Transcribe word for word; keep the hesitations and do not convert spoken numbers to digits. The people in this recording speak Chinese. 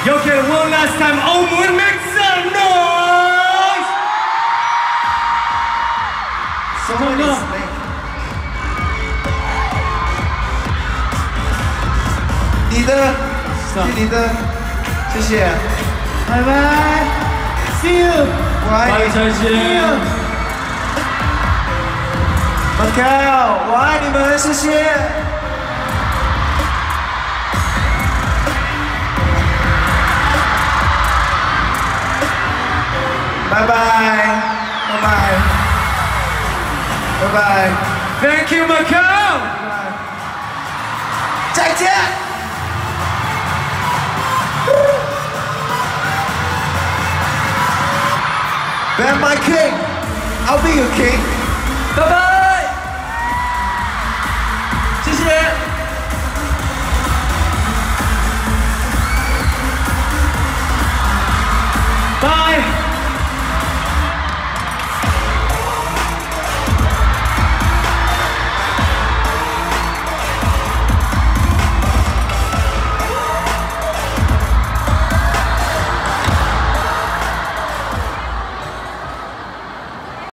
Yo quiero one last time. Oh, moon, make some noise. Someone is late. 你的，是你的，谢谢，拜拜 ，See you， 我爱你，谢谢 ，Macau， 我爱你们，谢谢，拜拜，拜拜，拜拜 Thank you, Macau. 再见。Ben, my king, I'll be your king. Bye bye.